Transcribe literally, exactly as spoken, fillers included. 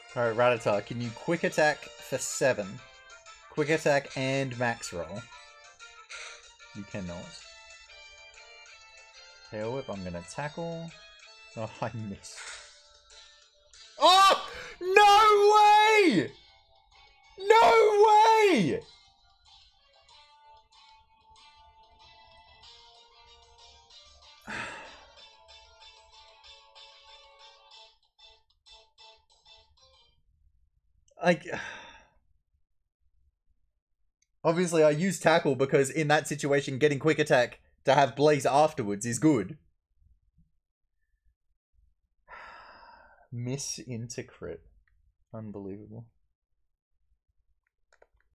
Alright, Rattata, can you quick attack for seven? Quick attack and max roll. You cannot. Tail Whip, I'm gonna tackle. Oh, I missed. Oh! No way! No way! Like, obviously I use tackle because in that situation getting quick attack to have Blaze afterwards is good. Miss into crit. Unbelievable.